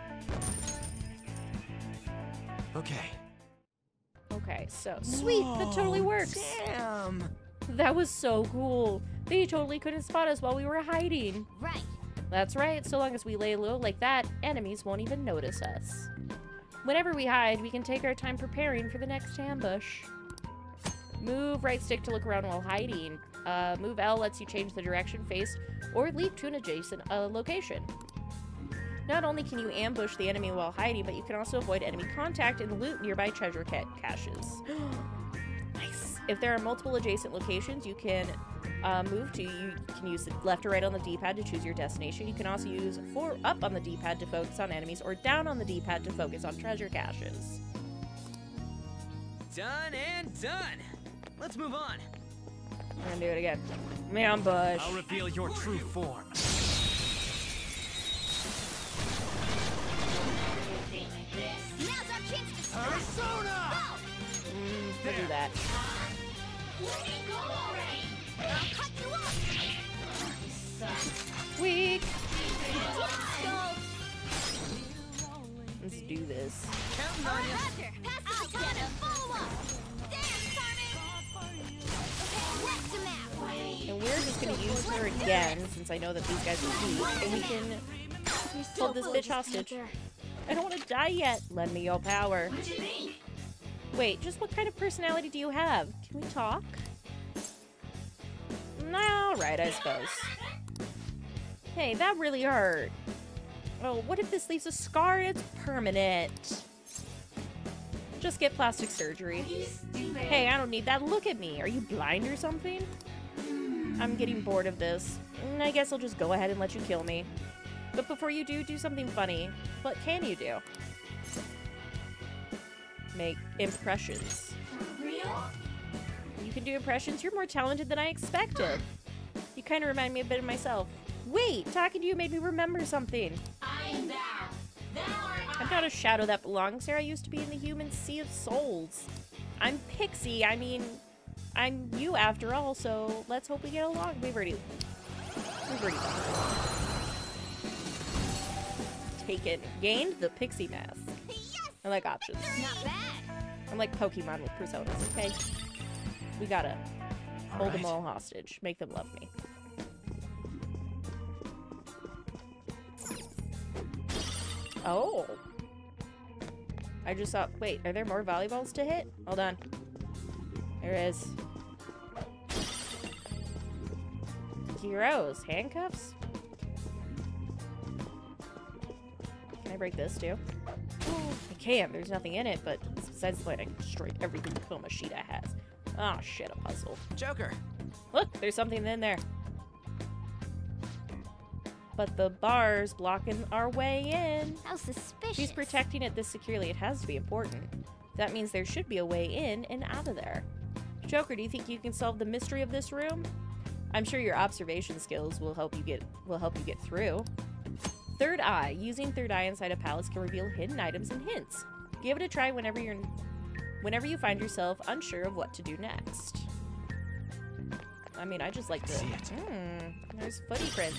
Okay. Okay, so sweet. That totally works. Damn. That was so cool. They totally couldn't spot us while we were hiding. Right. That's right. So long as we lay low like that, enemies won't even notice us. Whenever we hide, we can take our time preparing for the next ambush. Move right stick to look around while hiding. Uh, move L lets you change the direction, face, or leap to an adjacent uh, location. Not only can you ambush the enemy while hiding, but you can also avoid enemy contact and loot nearby treasure ca caches. Nice. If there are multiple adjacent locations you can uh, move to, you can use the left or right on the D-pad to choose your destination. You can also use four up on the D-pad to focus on enemies, or down on the D-pad to focus on treasure caches. Done and done. Let's move on. We're gonna do it again. Ambush. I'll reveal your true form. Persona! Mm, we'll do that. Weak. Let's do this. And we're just gonna use her again, since I know that these guys are weak, and we can hold this bitch hostage. I don't want to die yet. Lend me your power. Wait, just what kind of personality do you have? Can we talk? All right, I suppose. Hey, that really hurt. Oh, what if this leaves a scar and it's permanent? Just get plastic surgery. Hey, I don't need that. Look at me. Are you blind or something? I'm getting bored of this. I guess I'll just go ahead and let you kill me. But before you do, do something funny. What can you do? Make impressions. You can do impressions? You're more talented than I expected. You kind of remind me a bit of myself. Wait, talking to you made me remember something. I am thou. Thou art I. I'm not a shadow that belongs here. I used to be in the human sea of souls. I'm Pixie. I mean, I'm you after all, so let's hope we get along. We've already... We've already done it. Taken. Gained the Pixie mask. Yes! I like options. Not bad. I'm like Pokemon with personas, okay? We gotta all hold right. them all hostage. Make them love me. Oh. I just saw... Wait, are there more volleyballs to hit? Hold on. There is. Heroes. Handcuffs? Can I break this too? I can. There's nothing in it, but besides the light, I can destroy everything Komashida has. Oh shit, a puzzle. Joker! Look, there's something in there. But the bar's blocking our way in. How suspicious. She's protecting it this securely. It has to be important. That means there should be a way in and out of there. Joker, do you think you can solve the mystery of this room? I'm sure your observation skills will help you get will help you get through. Third eye. Using third eye inside a palace can reveal hidden items and hints. Give it a try whenever you're whenever you find yourself unsure of what to do next. I mean, I just like to... Hmm, there's footy prints.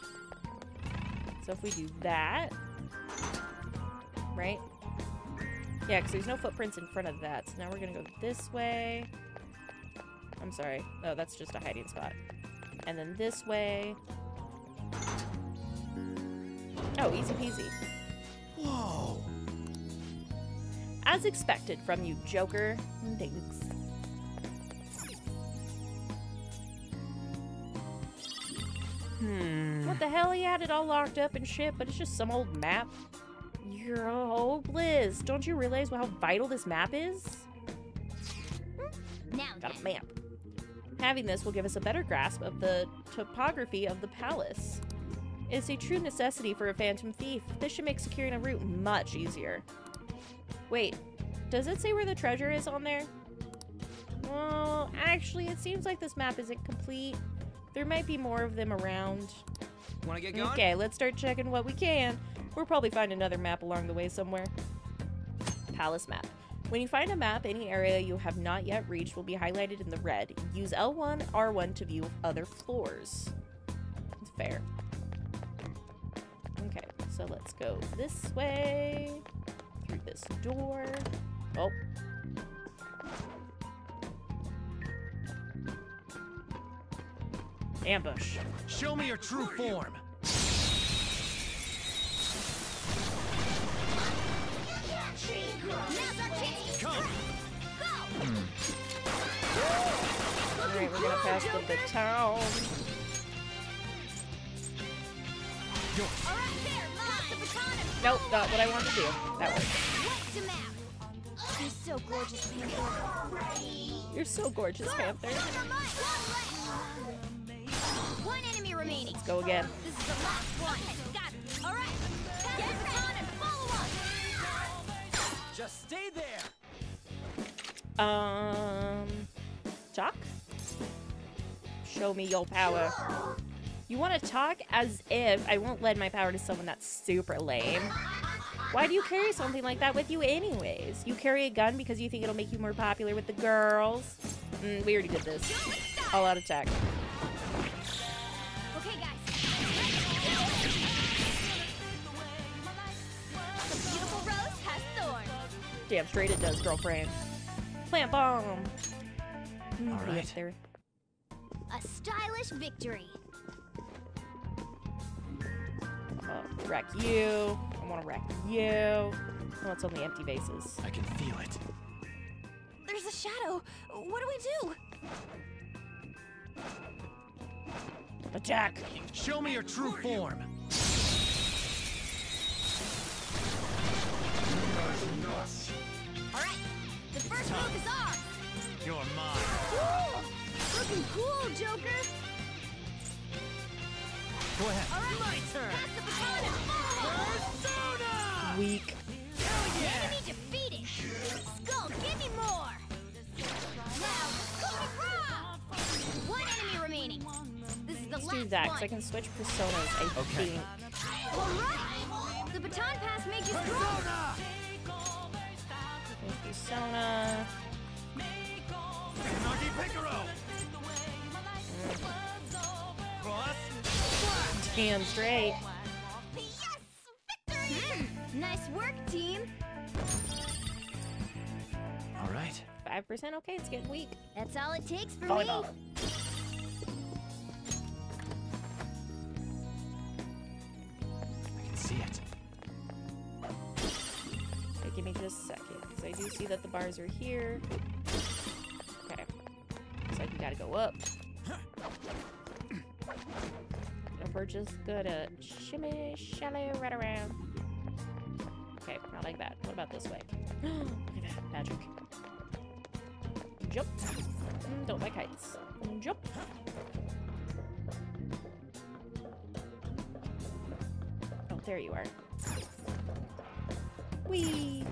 So if we do that... Right? Yeah, because there's no footprints in front of that. So now we're going to go this way. I'm sorry. Oh, that's just a hiding spot. And then this way. Oh, easy peasy. Whoa! As expected from you, Joker. Thanks. Hmm. What the hell? He had it all locked up and shit, but it's just some old map. You're hopeless. Don't you realize how vital this map is? Now Got a map. Having this will give us a better grasp of the topography of the palace. It's a true necessity for a phantom thief. This should make securing a route much easier. Wait, does it say where the treasure is on there? Well, actually, it seems like this map isn't complete. There might be more of them around. Wanna get going? Okay, let's start checking what we can. We'll probably find another map along the way somewhere. Palace map. When you find a map, any area you have not yet reached will be highlighted in the red. Use L one, R one to view other floors. It's fair. Okay, so let's go this way. Through this door. Oh. Ambush. Show me your true form. Come. Alright, we're gonna pass the baton. Nope, not what I wanted to do. That way. You're so gorgeous, Panther. You're so gorgeous, Panther. One enemy remaining. Let's go again. This is the last one. Got it. All right. Get the baton and follow up. Just stay there. Um, Jock? Show me your power. You want to talk as if I won't lend my power to someone that's super lame. Why do you carry something like that with you anyways? You carry a gun because you think it'll make you more popular with the girls? Mm, we already did this. All out attack. Okay, guys. The beautiful rose has thorns. Damn straight it does, girlfriend. Plant bomb. Mm, All right. There. A stylish victory. Oh, wreck you. I want to wreck you. Oh, it's only empty bases. I can feel it. There's a shadow. What do we do? Attack. Show me your true form. All right. The first move is ours. You're mine. Cool. Looking cool, Joker. Go ahead. All right. My turn. Pass the baton and follow. Persona! Weak. Hell yeah! Enemy defeated. Skull, give me more. Now, Cobra Bra. One enemy remaining. This is the Let's last do that, one. because I can switch personas, I Okay. think. All right. The baton pass makes you strong. Persona! Persona. Nagi Picaro! Cross! Damn straight. Yes! Victory! Nice work, team. All right. five percent? Okay, it's getting weak. That's all it takes for Volleyball. me. I can see it. Okay, give me just a second, because I do see that the bars are here. Okay. Looks like we gotta go up. And we're just gonna shimmy, shimmy right around. Okay, not like that. What about this way? Look at that. Magic. Jump. Mm, don't like heights. Jump. Oh, there you are. Whee!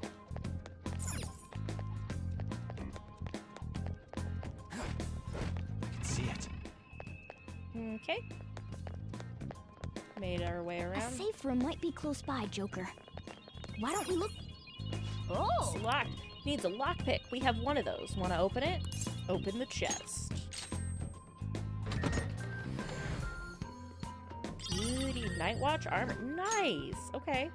I can see it. Okay. Made our way A around. safe room might be close by, Joker. Why don't we look? Oh! It's locked. Needs a lockpick. We have one of those. Want to open it? Open the chest. Beauty. Night Watch armor. Nice! Okay.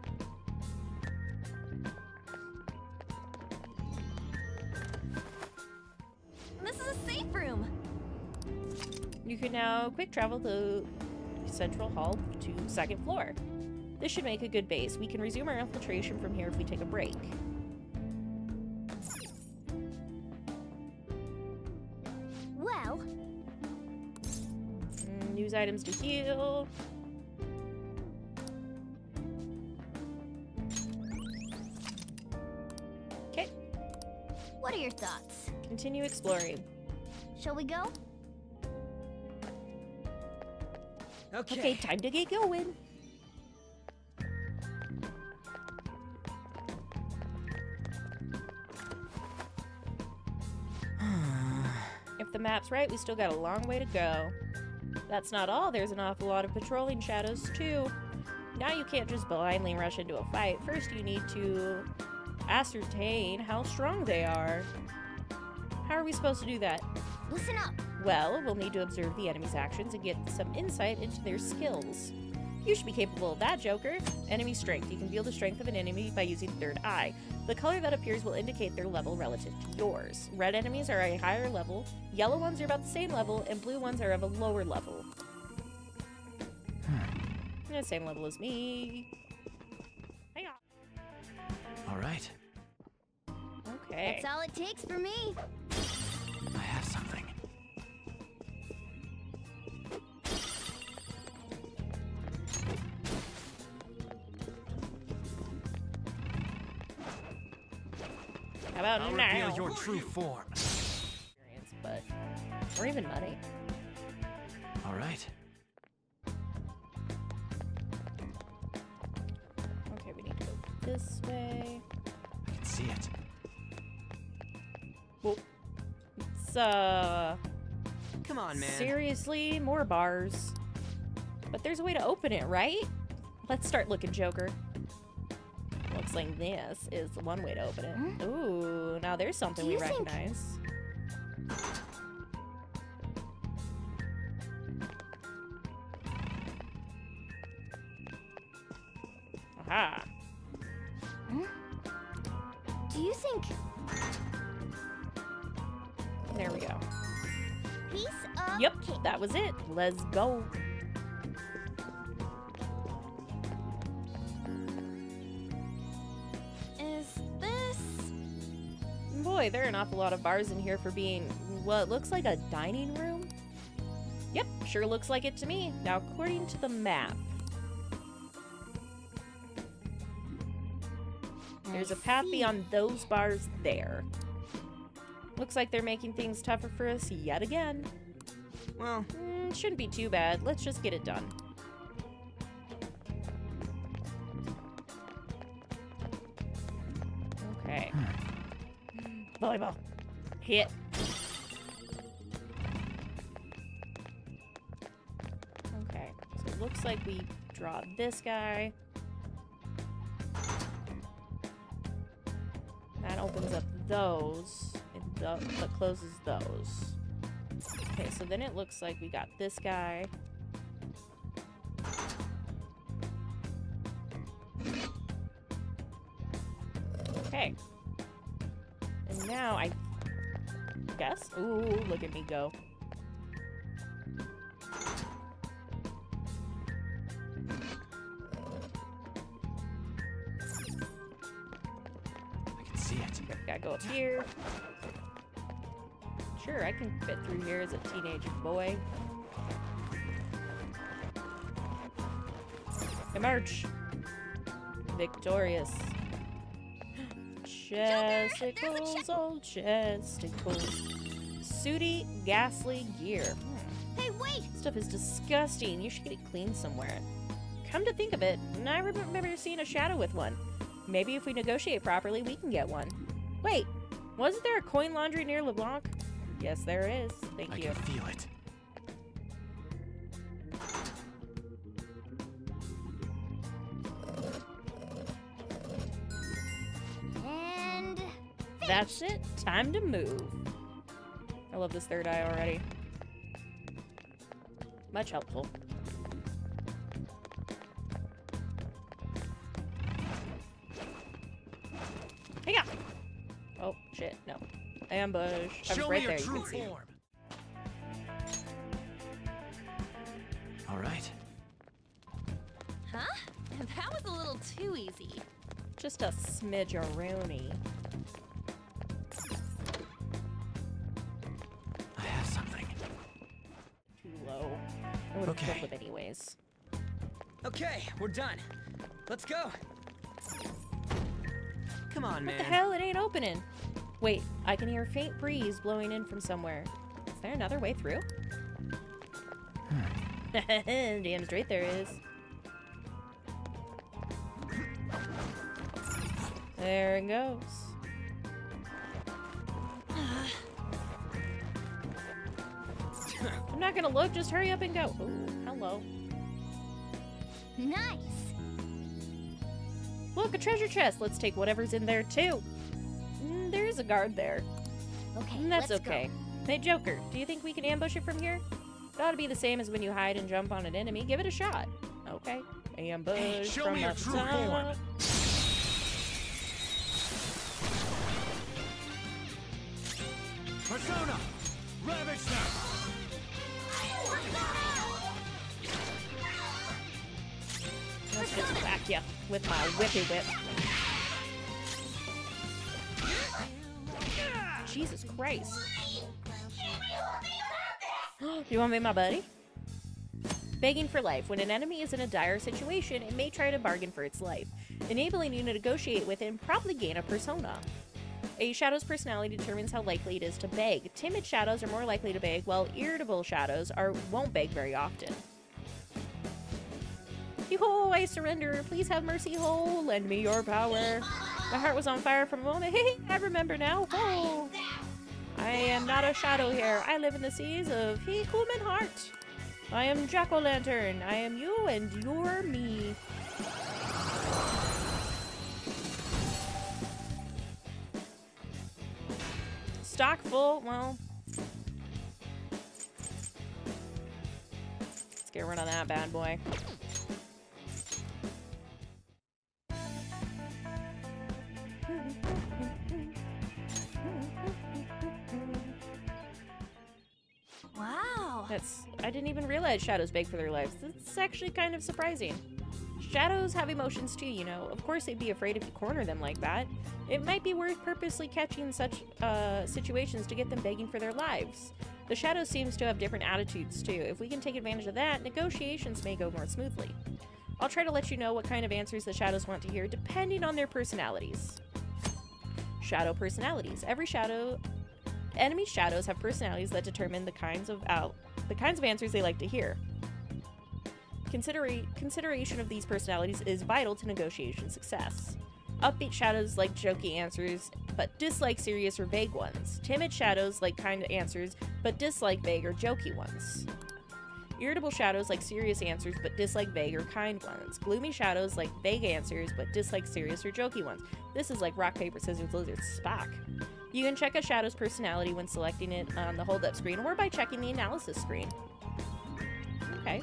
This is a safe room. You can now quick travel the central hall to second floor. This should make a good base. We can resume our infiltration from here if we take a break. Well, Mm, use items to heal. Okay, what are your thoughts? continue exploring. Shall we go? Okay. Okay, time to get going. If the map's right, we still got a long way to go. That's not all, there's an awful lot of patrolling shadows too. Now you can't just blindly rush into a fight. First you need to ascertain how strong they are. How are we supposed to do that? Listen up. Well, we'll need to observe the enemy's actions and get some insight into their skills. You should be capable of that, Joker. Enemy strength. You can feel the strength of an enemy by using third eye. The color that appears will indicate their level relative to yours. Red enemies are a higher level, yellow ones are about the same level, and blue ones are of a lower level. Yeah, same level as me. Hang on. All right. Okay. That's all it takes for me. I have something. How about I'll now? reveal your true form. Experience, but or even money. All right. Okay, we need to go this way. I can see it. Well, it's uh, Come on, man. Seriously? More bars. But there's a way to open it, right? Let's start looking, Joker. Looks like this is one way to open it. Ooh, now there's something we recognize. Aha. Do you think... There we go. Piece of Yep, cake. that was it. Let's go. Is this... Boy, there are an awful lot of bars in here for being what looks like a dining room. Yep, sure looks like it to me. Now, according to the map, there's a path beyond those bars there. Looks like they're making things tougher for us yet again. Well, mm, shouldn't be too bad. Let's just get it done. Okay. Volleyball. Hit. Okay. So it looks like we draw this guy. That opens up those. And th that closes those. Okay, so then it looks like we got this guy. Okay. And now I guess. Ooh, look at me go. I can see it. Gotta go up here. Sure, I can fit through here as a teenage boy. Emerge. Victorious. Chesticles, old chesticles. Sooty, ghastly gear. Hmm. Hey, wait! Stuff is disgusting. You should get it cleaned somewhere. Come to think of it, I remember seeing a shadow with one. Maybe if we negotiate properly, we can get one. Wait, wasn't there a coin laundry near LeBlanc? Yes, there is. Thank I you. can feel it. And... That's it. Time to move. I love this third eye already. Much helpful. Hey, yeah. Oh, shit. No. Ambush. I'm Show right me there. your You true can see. form. All right. Huh? That was a little too easy. Just a smidge of Rooney. I have something. Too low. I would have Okay. killed with anyways. okay, we're done. Let's go. Come on, man. What the hell? It ain't opening. Wait, I can hear a faint breeze blowing in from somewhere. Is there another way through? Damn straight there is. There it goes. I'm not gonna look, just hurry up and go. Ooh, hello. Nice! Look, a treasure chest. Let's take whatever's in there, too. Mm, there is a guard there. Okay, Mm, That's let's okay. go. Hey, Joker, do you think we can ambush it from here? It ought to be the same as when you hide and jump on an enemy. Give it a shot. Okay. Ambush Hey, show from me your up true top. form. Persona! Ravage them! Let's just whack ya with my whippy whip. Jesus Christ. You want to be my buddy? Begging for life. When an enemy is in a dire situation, it may try to bargain for its life, enabling you to negotiate with it and probably gain a persona. A shadow's personality determines how likely it is to beg. Timid shadows are more likely to beg, while irritable shadows are won't beg very often. Yo-ho, I surrender. Please have mercy, ho. Lend me your power. My heart was on fire for a moment. Hey, I remember now. Oh. I am am not a shadow here. I live in the seas of He Human Heart. I am Jack-o'-lantern. I am you and you're me. Stock full, well. Let's get a run on that bad boy. Wow. That's, I didn't even realize shadows beg for their lives. That's actually kind of surprising. Shadows have emotions too, you know. Of course they'd be afraid if you corner them like that. It might be worth purposely catching such uh, situations to get them begging for their lives. The shadow seems to have different attitudes too. If we can take advantage of that, negotiations may go more smoothly. I'll try to let you know what kind of answers the shadows want to hear depending on their personalities. Shadow personalities. Every shadow... Enemy shadows have personalities that determine the kinds of out the kinds of answers they like to hear. Considera consideration of these personalities is vital to negotiation success. Upbeat shadows like jokey answers, but dislike serious or vague ones. Timid shadows like kind answers, but dislike vague or jokey ones. Irritable shadows like serious answers, but dislike vague or kind ones. Gloomy shadows like vague answers, but dislike serious or jokey ones. This is like rock, paper, scissors, lizard, Spock. You can check a shadow's personality when selecting it on the hold-up screen or by checking the analysis screen. Okay.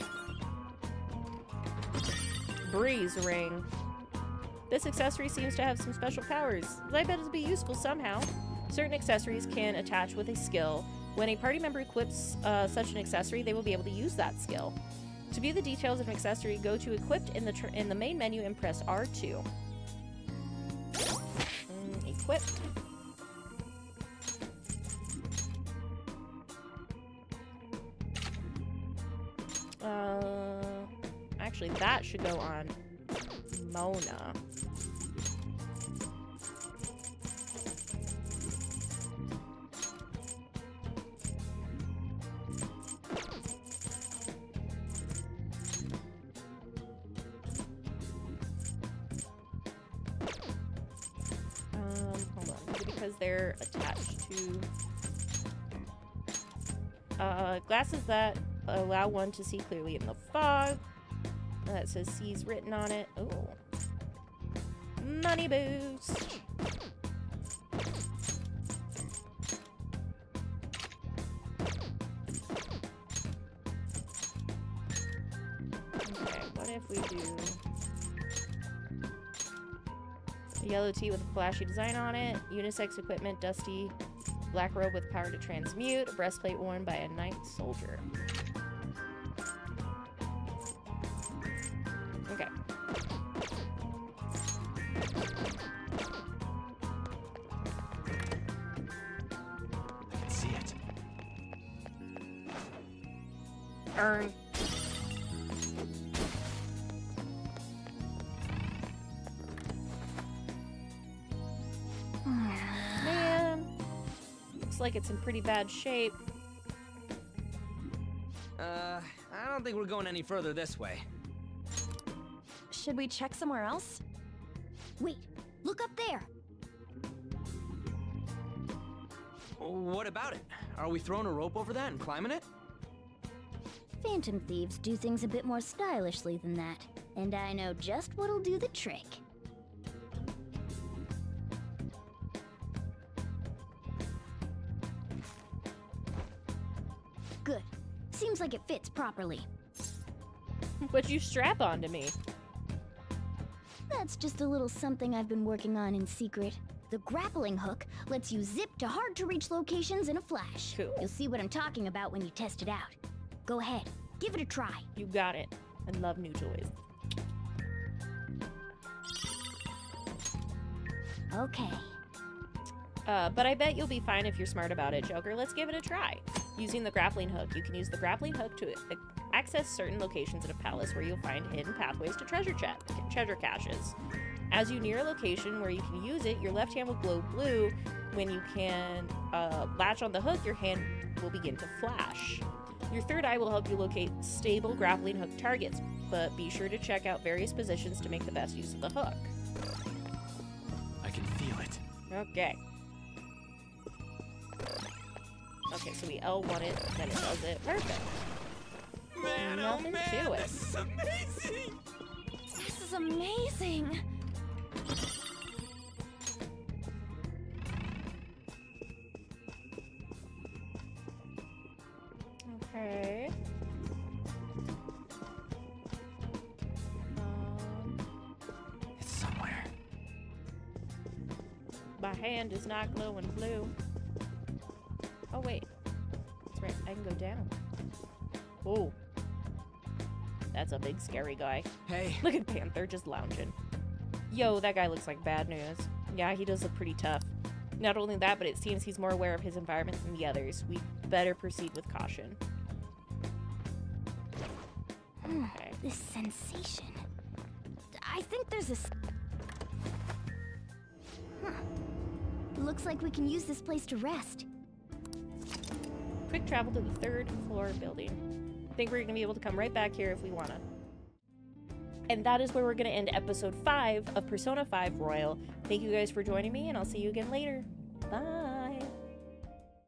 Breeze ring. This accessory seems to have some special powers. I bet it'll be useful somehow. Certain accessories can attach with a skill. When a party member equips uh, such an accessory, they will be able to use that skill. To view the details of an accessory, go to Equipped in the tr in the main menu and press R two. Mm, equipped. Uh, actually, that should go on Mona. Um, hold on. Is it because they're attached to uh, glasses that allow one to see clearly in the fog. That says C's written on it. Oh. Money boost. Okay, what if we do a yellow tee with a flashy design on it, unisex equipment, dusty black robe with power to transmute, a breastplate worn by a knight soldier. Okay. I can see it. Earn. Man. Looks like it's in pretty bad shape. Uh, I don't think we're going any further this way. Should we check somewhere else? Wait, look up there. What about it? Are we throwing a rope over that and climbing it? Phantom thieves do things a bit more stylishly than that, and I know just what'll do the trick. Good. Seems like it fits properly. What'd you strap onto me? That's just a little something I've been working on in secret. The grappling hook lets you zip to hard-to-reach locations in a flash. Cool. You'll see what I'm talking about when you test it out. Go ahead, give it a try. You got it. I love new toys. Okay. Uh, but I bet you'll be fine if you're smart about it, Joker. Let's give it a try. Using the grappling hook, you can use the grappling hook to access certain locations in a palace where you'll find hidden pathways to treasure, treasure caches. As you near a location where you can use it, your left hand will glow blue. When you can uh, latch on the hook, your hand will begin to flash. Your third eye will help you locate stable grappling hook targets, but be sure to check out various positions to make the best use of the hook. I can feel it. Okay. Okay, so we L one it, then it does it. Perfect. Man, Nothing oh man, to it. this is amazing! This is amazing. Okay. Um, It's somewhere. my hand is not glowing blue. Oh wait, that's right. I can go down. Oh, that's a big scary guy. Hey. Look at Panther just lounging. Yo, that guy looks like bad news. Yeah, he does look pretty tough. Not only that, but it seems he's more aware of his environment than the others. We better proceed with caution. Okay. This sensation. I think there's a... s- Huh. Looks like we can use this place to rest. Quick travel to the third floor building. Think we're gonna be able to come right back here if we wanna. And that is where we're gonna end episode five of Persona five Royal. Thank you guys for joining me, and I'll see you again later. Bye!